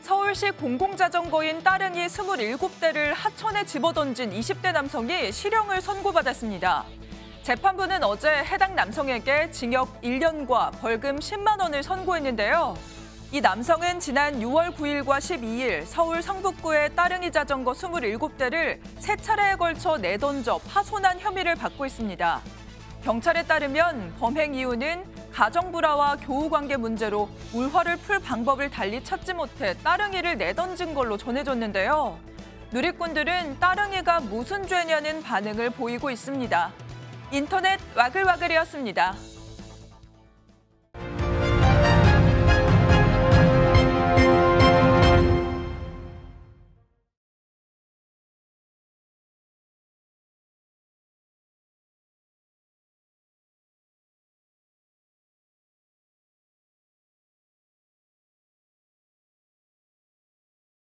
서울시 공공자전거인 따릉이 27대를 하천에 집어던진 20대 남성이 실형을 선고받았습니다. 재판부는 어제 해당 남성에게 징역 1년과 벌금 10만 원을 선고했는데요. 이 남성은 지난 6월 9일과 12일 서울 성북구의 따릉이 자전거 27대를 세 차례에 걸쳐 내던져 파손한 혐의를 받고 있습니다. 경찰에 따르면 범행 이유는 가정불화와 교우관계 문제로 울화를 풀 방법을 달리 찾지 못해 따릉이를 내던진 걸로 전해졌는데요. 누리꾼들은 따릉이가 무슨 죄냐는 반응을 보이고 있습니다. 인터넷 와글와글이었습니다.